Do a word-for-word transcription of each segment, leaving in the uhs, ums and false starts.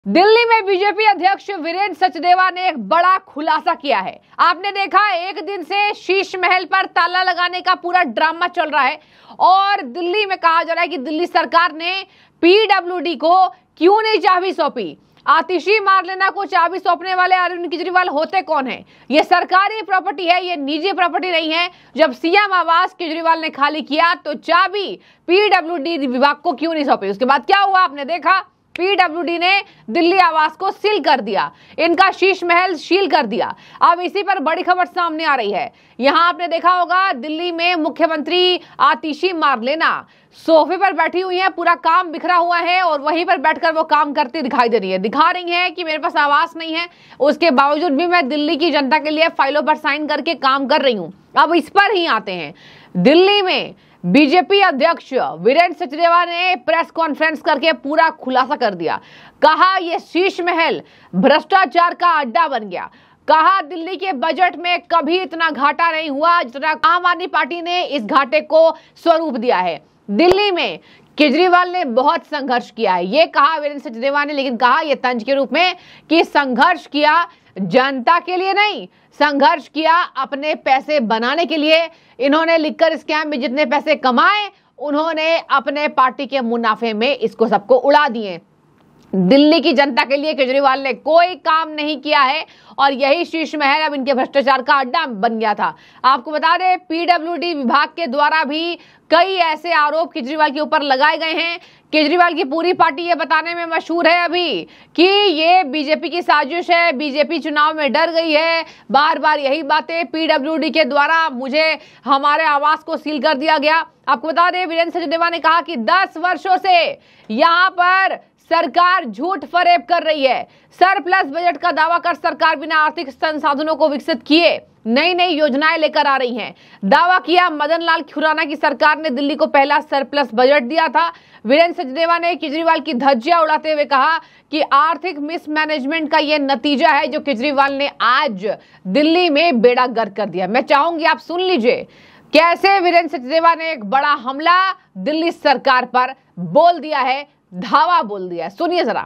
दिल्ली में बीजेपी अध्यक्ष वीरेंद्र सचदेवा ने एक बड़ा खुलासा किया है। आपने देखा एक दिन से शीश महल पर ताला लगाने का पूरा ड्रामा चल रहा है और दिल्ली में कहा जा रहा है कि दिल्ली सरकार ने पीडब्ल्यूडी को क्यों नहीं चाबी सौंपी। आतिशी मारलेना को चाबी सौंपने वाले अरविंद केजरीवाल होते कौन है? ये सरकारी प्रॉपर्टी है, ये निजी प्रॉपर्टी नहीं है। जब सीएम आवास केजरीवाल ने खाली किया तो चाबी पीडब्ल्यूडी विभाग को क्यों नहीं सौंपी? उसके बाद क्या हुआ आपने देखा, पीडब्ल्यूडी ने दिल्ली आवास को सील कर दिया, इनका शीश महल सील कर दिया। अब इसी पर बड़ी खबर सामने आ रही है। यहां आपने देखा होगा दिल्ली में मुख्यमंत्री आतिशी मारलेना सोफे पर बैठी हुई है, पूरा काम बिखरा हुआ है और वहीं पर बैठकर वो काम करती दिखाई दे रही है। दिखा रही है कि मेरे पास आवास नहीं है, उसके बावजूद भी मैं दिल्ली की जनता के लिए फाइलों पर साइन करके काम कर रही हूं। अब इस पर ही आते हैं। दिल्ली में बीजेपी अध्यक्ष वीरेंद्र सचदेवा ने प्रेस कॉन्फ्रेंस करके पूरा खुलासा कर दिया। कहा यह शीश महल भ्रष्टाचार का अड्डा बन गया। कहा दिल्ली के बजट में कभी इतना घाटा नहीं हुआ जितना आम आदमी पार्टी ने इस घाटे को स्वरूप दिया है। दिल्ली में केजरीवाल ने बहुत संघर्ष किया है, ये कहा वीरेंद्र सचदेवा ने, लेकिन कहा यह तंज के रूप में कि संघर्ष किया जनता के लिए नहीं, संघर्ष किया अपने पैसे बनाने के लिए। इन्होंने लिखकर स्कैम में जितने पैसे कमाए उन्होंने अपने पार्टी के मुनाफे में इसको सबको उड़ा दिए। दिल्ली की जनता के लिए केजरीवाल ने कोई काम नहीं किया है और यही शीश महल अब इनके भ्रष्टाचार का अड्डा बन गया था। आपको बता दें पीडब्ल्यूडी विभाग के द्वारा भी कई ऐसे आरोप केजरीवाल के ऊपर लगाए गए हैं। केजरीवाल की पूरी पार्टी ये बताने में मशहूर है अभी कि ये बीजेपी की साजिश है, बीजेपी चुनाव में डर गई है। बार बार यही बातें, पीडब्ल्यूडी के द्वारा मुझे हमारे आवास को सील कर दिया गया। आपको बता दें वीरेंद्र सचदेवा ने कहा कि दस वर्षों से यहाँ पर सरकार झूठ फरेब कर रही है। सरप्लस बजट का दावा कर सरकार बिना आर्थिक संसाधनों को विकसित किए नई नई योजनाएं लेकर आ रही है। दावा किया मदन लाल खुराना की सरकार ने दिल्ली को पहला सरप्लस बजट दिया था। वीरेंद्र सचदेवा ने केजरीवाल की धज्जियां उड़ाते हुए कहा कि आर्थिक मिसमैनेजमेंट का यह नतीजा है जो केजरीवाल ने आज दिल्ली में बेड़ा गर्क कर दिया। मैं चाहूंगी आप सुन लीजिए कैसे वीरेंद्र सचदेवा ने एक बड़ा हमला दिल्ली सरकार पर बोल दिया है, धावा बोल दिया है। सुनिए जरा।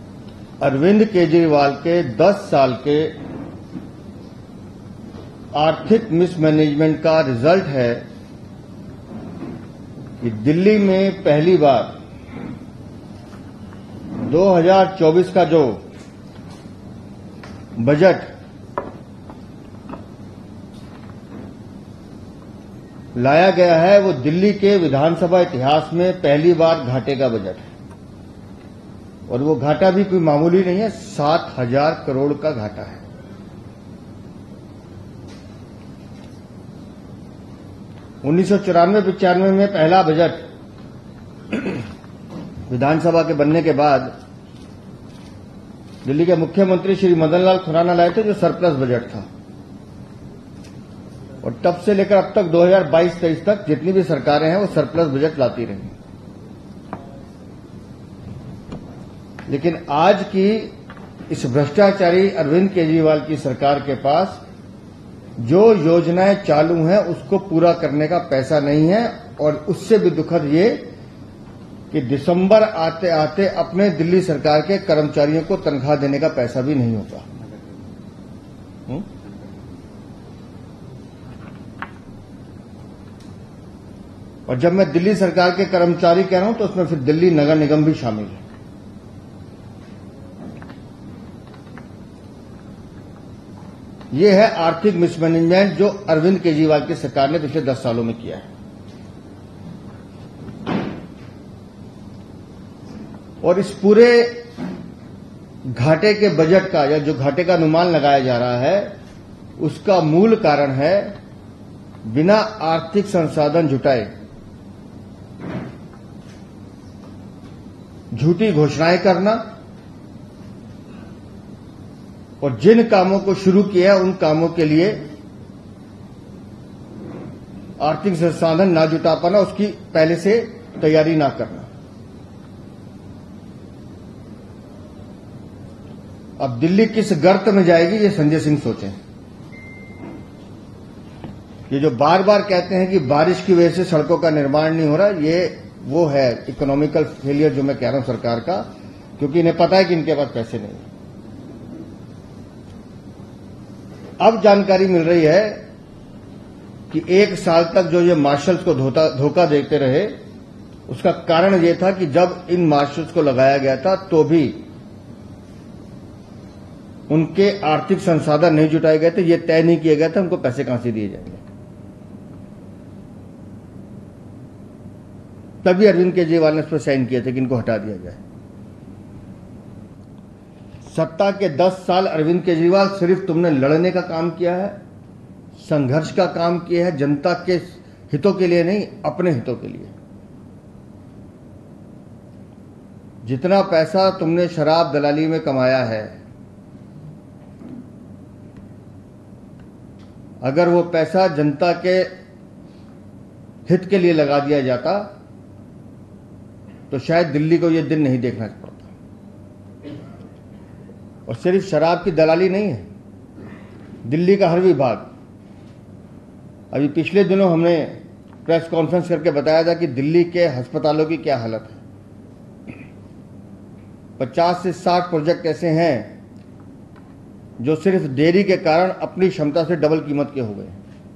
अरविंद केजरीवाल के दस साल के आर्थिक मिसमैनेजमेंट का रिजल्ट है कि दिल्ली में पहली बार दो हज़ार चौबीस का जो बजट लाया गया है वो दिल्ली के विधानसभा इतिहास में पहली बार घाटे का बजट है। और वो घाटा भी कोई मामूली नहीं है, सात हजार करोड़ का घाटा है। उन्नीस सौ चौरानवे पिचानवे में पहला बजट विधानसभा के बनने के बाद दिल्ली के मुख्यमंत्री श्री मदन लाल खुराना लाए थे जो सरप्लस बजट था। और तब से लेकर अब तक दो हज़ार बाईस तेईस तक जितनी भी सरकारें हैं वो सरप्लस बजट लाती रही। लेकिन आज की इस भ्रष्टाचारी अरविंद केजरीवाल की सरकार के पास जो योजनाएं चालू हैं उसको पूरा करने का पैसा नहीं है। और उससे भी दुखद ये कि दिसंबर आते आते अपने दिल्ली सरकार के कर्मचारियों को तनख्वाह देने का पैसा भी नहीं होता। हुँ? और जब मैं दिल्ली सरकार के कर्मचारी कह रहा हूं तो उसमें फिर दिल्ली नगर निगम भी शामिल है। ये है आर्थिक मिसमैनेजमेंट जो अरविंद केजरीवाल की सरकार ने पिछले दस सालों में किया है। और इस पूरे घाटे के बजट का या जो घाटे का अनुमान लगाया जा रहा है उसका मूल कारण है बिना आर्थिक संसाधन जुटाए झूठी घोषणाएं करना और जिन कामों को शुरू किया उन कामों के लिए आर्थिक संसाधन ना जुटा पाना, उसकी पहले से तैयारी ना करना। अब दिल्ली किस गर्त में जाएगी ये संजय सिंह सोचें। ये जो बार बार कहते हैं कि बारिश की वजह से सड़कों का निर्माण नहीं हो रहा, ये वो है इकोनॉमिकल फेलियर जो मैं कह रहा हूं सरकार का, क्योंकि इन्हें पता है कि इनके पास पैसे नहीं। अब जानकारी मिल रही है कि एक साल तक जो ये मार्शल्स को धोखा देते रहे, उसका कारण ये था कि जब इन मार्शल्स को लगाया गया था तो भी उनके आर्थिक संसाधन नहीं जुटाए गए थे, ये तय नहीं किया गया था उनको पैसे कहां से दिए जाएंगे। तभी अरविंद केजरीवाल ने उस पर साइन किए थे कि इनको हटा दिया जाए। सत्ता के दस साल अरविंद केजरीवाल सिर्फ तुमने लड़ने का काम किया है, संघर्ष का काम किया है, जनता के हितों के लिए नहीं, अपने हितों के लिए। जितना पैसा तुमने शराब दलाली में कमाया है, अगर वो पैसा जनता के हित के लिए लगा दिया जाता तो शायद दिल्ली को ये दिन नहीं देखना पड़ता। और सिर्फ शराब की दलाली नहीं है, दिल्ली का हर विभाग। अभी पिछले दिनों हमने प्रेस कॉन्फ्रेंस करके बताया था कि दिल्ली के अस्पतालों की क्या हालत है। पचास से साठ प्रोजेक्ट ऐसे हैं जो सिर्फ देरी के कारण अपनी क्षमता से डबल कीमत के हो गए।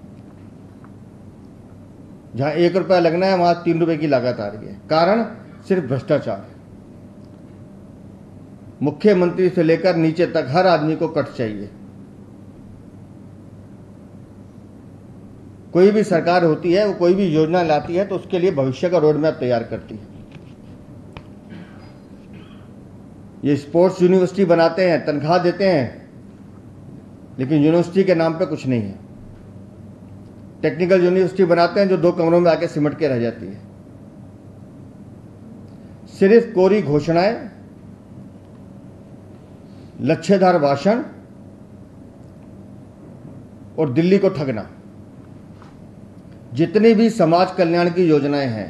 जहां एक रुपया लगना है वहां तीन रुपए की लागत आ रही है। कारण सिर्फ भ्रष्टाचार। मुख्यमंत्री से लेकर नीचे तक हर आदमी को कट चाहिए। कोई भी सरकार होती है, वो कोई भी योजना लाती है तो उसके लिए भविष्य का रोड मैप तैयार करती है। ये स्पोर्ट्स यूनिवर्सिटी बनाते हैं, तनख्वाह देते हैं, लेकिन यूनिवर्सिटी के नाम पे कुछ नहीं है। टेक्निकल यूनिवर्सिटी बनाते हैं जो दो कमरों में आके सिमट के रह जाती है। सिर्फ कोरी घोषणाएं, लच्छेदार भाषण और दिल्ली को ठगना। जितनी भी समाज कल्याण की योजनाएं हैं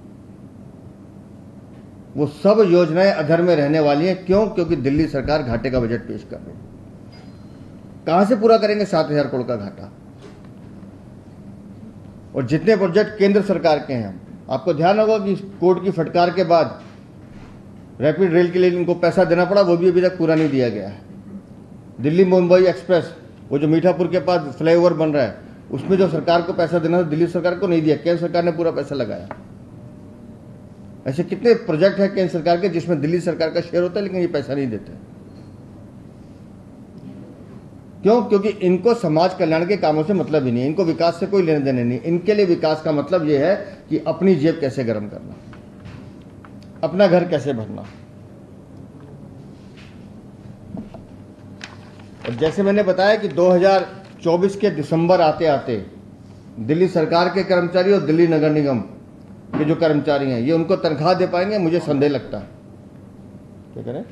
वो सब योजनाएं अधर में रहने वाली हैं। क्यों? क्योंकि दिल्ली सरकार घाटे का बजट पेश कर रही है। कहां से पूरा करेंगे सात हजार करोड़ का घाटा? और जितने प्रोजेक्ट केंद्र सरकार के हैं, आपको ध्यान होगा कि कोर्ट की फटकार के बाद रैपिड रेल के लिए इनको पैसा देना पड़ा, वो भी अभी तक पूरा नहीं दिया गया है। दिल्ली मुंबई एक्सप्रेस, वो जो मीठापुर के पास फ्लाईओवर बन रहा है, उसमें जो सरकार को पैसा देना था दिल्ली सरकार को नहीं दिया, केंद्र सरकार ने पूरा पैसा लगाया। ऐसे कितने प्रोजेक्ट है केंद्र सरकार के जिसमें दिल्ली सरकार का शेयर होता है लेकिन ये पैसा नहीं देते। क्यों? क्योंकि इनको समाज कल्याण के कामों से मतलब ही नहीं है, इनको विकास से कोई लेने देने नहीं। इनके लिए विकास का मतलब यह है कि अपनी जेब कैसे गर्म करना, अपना घर कैसे भरना। और जैसे मैंने बताया कि दो हज़ार चौबीस के दिसंबर आते आते दिल्ली सरकार के कर्मचारी और दिल्ली नगर निगम के जो कर्मचारी हैं, ये उनको तनख्वाह दे पाएंगे, मुझे संदेह लगता है। क्या करें?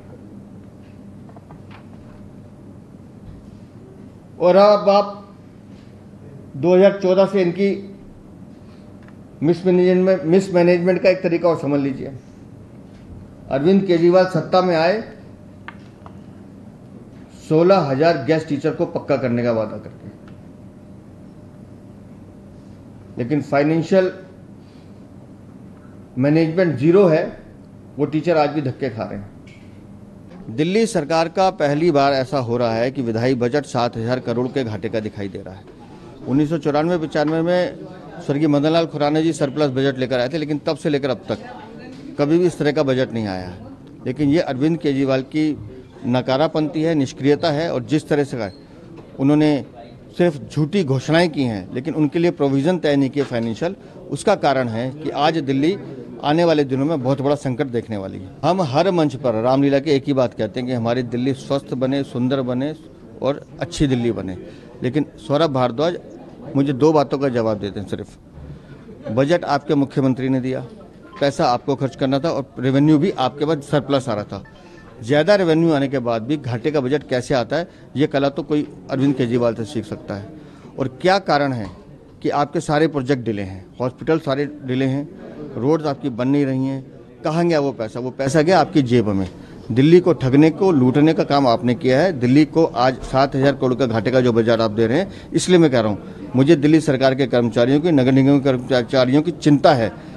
और अब आप दो हज़ार चौदह से इनकी मिसमैनेजमेंट मिसमैनेजमेंट का एक तरीका और समझ लीजिए। अरविंद केजरीवाल सत्ता में आए सोलह हजार गेस्ट टीचर को पक्का करने का वादा करके, लेकिन फाइनेंशियल मैनेजमेंट जीरो है। वो टीचर आज भी धक्के खा रहे हैं। दिल्ली सरकार का पहली बार ऐसा हो रहा है कि विधायी बजट सात हजार करोड़ के घाटे का दिखाई दे रहा है। उन्नीस सौ चौरानवे पचानवे में स्वर्गीय मदन लाल खुराना जी सरप्लस बजट लेकर आए थे, लेकिन तब से लेकर अब तक कभी भी इस तरह का बजट नहीं आया है। लेकिन ये अरविंद केजरीवाल की नकारापंती है, निष्क्रियता है। और जिस तरह से उन्होंने सिर्फ झूठी घोषणाएं की हैं लेकिन उनके लिए प्रोविज़न तय नहीं किए फाइनेंशियल, उसका कारण है कि आज दिल्ली आने वाले दिनों में बहुत बड़ा संकट देखने वाली है। हम हर मंच पर रामलीला के एक ही बात कहते हैं कि हमारी दिल्ली स्वस्थ बने, सुंदर बने और अच्छी दिल्ली बने। लेकिन सौरभ भारद्वाज मुझे दो बातों का जवाब देते हैं सिर्फ। बजट आपके मुख्यमंत्री ने दिया, पैसा आपको खर्च करना था और रेवेन्यू भी आपके पास सरप्लस आ रहा था। ज़्यादा रेवेन्यू आने के बाद भी घाटे का बजट कैसे आता है, ये कला तो कोई अरविंद केजरीवाल से सीख सकता है। और क्या कारण है कि आपके सारे प्रोजेक्ट डिले हैं, हॉस्पिटल सारे डिले हैं, रोड्स आपकी बन नहीं रही हैं। कहाँ गया वो पैसा? वो पैसा गया आपकी जेब में। दिल्ली को ठगने को, लूटने का काम आपने किया है। दिल्ली को आज सात हजार करोड़ का घाटे का जो बजट आप दे रहे हैं, इसलिए मैं कह रहा हूँ मुझे दिल्ली सरकार के कर्मचारियों की, नगर निगम के कर्मचारियों की चिंता है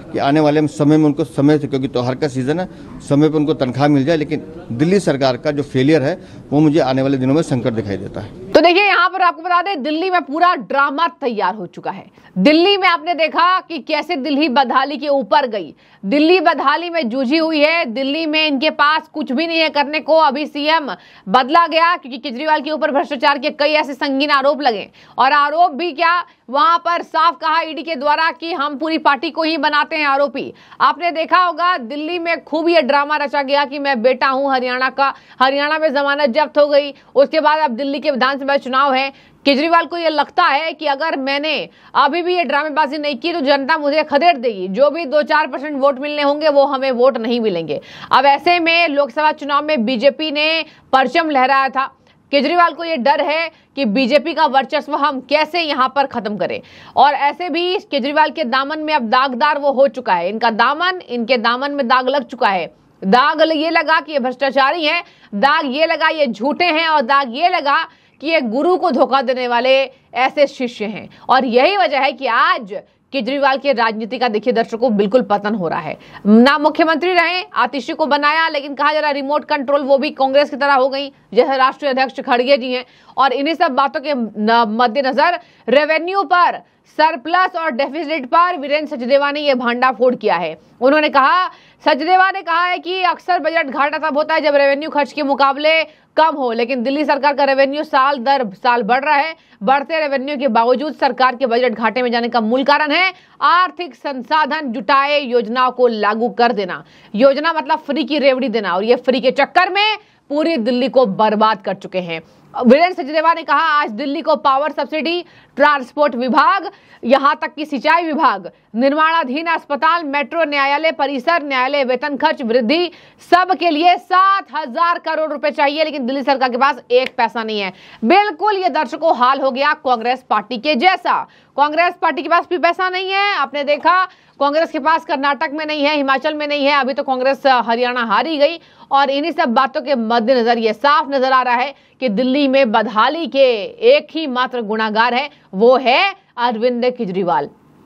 कि आने वाले समय में उनको समय से, क्योंकि त्योहार का सीजन है, समय पर उनको तनख्वाह मिल जाए। लेकिन दिल्ली सरकार का जो फेलियर है वो मुझे आने वाले दिनों में संकट दिखाई देता है। तो देखिए, यहाँ पर आपको बता दें, दिल्ली में पूरा ड्रामा तैयार हो चुका है। दिल्ली में आपने देखा कि कैसे दिल्ली बदहाली के ऊपर गई, दिल्ली बदहाली में जूझी हुई है। दिल्ली में इनके पास कुछ भी नहीं है करने को। अभी सीएम बदला गया क्योंकि केजरीवाल के ऊपर भ्रष्टाचार के कई ऐसे संगीन आरोप लगे, और आरोप भी क्या, वहां पर साफ कहा ईडी के द्वारा कि हम पूरी पार्टी को ही बनाते हैं आरोपी। आपने देखा होगा दिल्ली में खूब ये ड्रामा रचा गया कि मैं बेटा हूं हरियाणा का, हरियाणा में जमानत जब्त हो गई। उसके बाद अब दिल्ली के विधानसभा चुनाव है। केजरीवाल को ये लगता है कि अगर मैंने अभी भी ये ड्रामेबाजी नहीं की तो जनता मुझे खदेड़ देगी, जो भी दो चार परसेंट वोट मिलने होंगे वो हमें वोट नहीं मिलेंगे। अब ऐसे में लोकसभा चुनाव में बीजेपी ने परचम लहराया था। केजरीवाल को ये डर है कि बीजेपी का वर्चस्व हम कैसे यहां पर खत्म करें, और ऐसे भी केजरीवाल के दामन में अब दागदार वो हो चुका है। इनका दामन, इनके दामन में दाग लग चुका है। दाग ये लगा कि ये भ्रष्टाचारी हैं, दाग ये लगा ये झूठे हैं, और दाग ये लगा कि ये गुरु को धोखा देने वाले ऐसे शिष्य हैं। और यही वजह है कि आज केजरीवाल के राजनीति का देखिए दर्शकों बिल्कुल पतन हो रहा है। ना मुख्यमंत्री रहे, आतिशी को बनाया, लेकिन कहा जा रहा रिमोट कंट्रोल वो भी कांग्रेस की तरह हो गई जैसे राष्ट्रीय अध्यक्ष खड़गे जी हैं। और इन्हीं सब बातों के मद्देनजर रेवेन्यू पर, सरप्लस और डेफिसिट पर वीरेंद्र सचदेवा ने यह भांडाफोड़ किया है। उन्होंने कहा, सचदेवा ने कहा है कि अक्सर बजट घाटा तब होता है जब रेवेन्यू खर्च के मुकाबले कम हो, लेकिन दिल्ली सरकार का रेवेन्यू साल दर साल बढ़ रहा है। बढ़ते रेवेन्यू के बावजूद सरकार के बजट घाटे में जाने का मूल कारण है आर्थिक संसाधन जुटाए योजनाओं को लागू कर देना। योजना मतलब फ्री की रेवड़ी देना, और ये फ्री के चक्कर में पूरी दिल्ली को बर्बाद कर चुके हैं। वीरेंद्र सचदेवा ने कहा, आज दिल्ली को पावर सब्सिडी, ट्रांसपोर्ट विभाग, यहां तक कि सिंचाई विभाग, निर्माणाधीन अस्पताल, मेट्रो, न्यायालय परिसर, न्यायालय वेतन खर्च वृद्धि, सब के लिए सात हजार करोड़ रुपए चाहिए, लेकिन दिल्ली सरकार के पास एक पैसा नहीं है। बिल्कुल ये दर्शकों हाल हो गया कांग्रेस पार्टी के जैसा। कांग्रेस पार्टी के पास भी पैसा नहीं है। आपने देखा कांग्रेस के पास कर्नाटक में नहीं है, हिमाचल में नहीं है, अभी तो कांग्रेस हरियाणा हारी गई। और इन्हीं सब बातों के मद्देनजर ये साफ नजर आ रहा है कि दिल्ली में बदहाली के एक ही मात्र गुनाहगार है, वो है अरविंद केजरीवाल।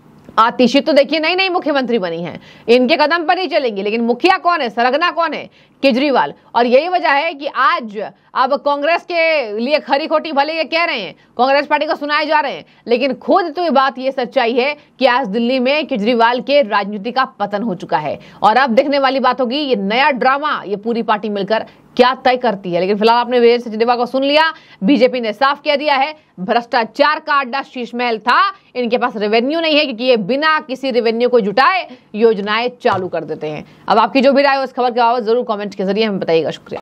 आतिशी तो देखिए नई नई मुख्यमंत्री बनी है, इनके कदम पर ही चलेंगी, लेकिन मुखिया कौन है, सरगना कौन है, केजरीवाल। और यही वजह है कि आज अब कांग्रेस के लिए खरी खोटी भले ये कह रहे हैं, कांग्रेस पार्टी को सुनाए जा रहे हैं, लेकिन खुद तो ये बात ये सच्चाई है कि आज दिल्ली में केजरीवाल के राजनीति का पतन हो चुका है। और अब देखने वाली बात होगी ये नया ड्रामा ये पूरी पार्टी मिलकर क्या तय करती है। लेकिन फिलहाल आपने वीरेंद्र सचदेवा को सुन लिया, बीजेपी ने साफ कह दिया है भ्रष्टाचार का अड्डा शीश महल था, इनके पास रेवेन्यू नहीं है क्योंकि ये बिना किसी रेवेन्यू को जुटाए योजनाएं चालू कर देते हैं। अब आपकी जो भी राय हो इस खबर के बाबत जरूर कमेंट के जरिए हमें बताइएगा। शुक्रिया।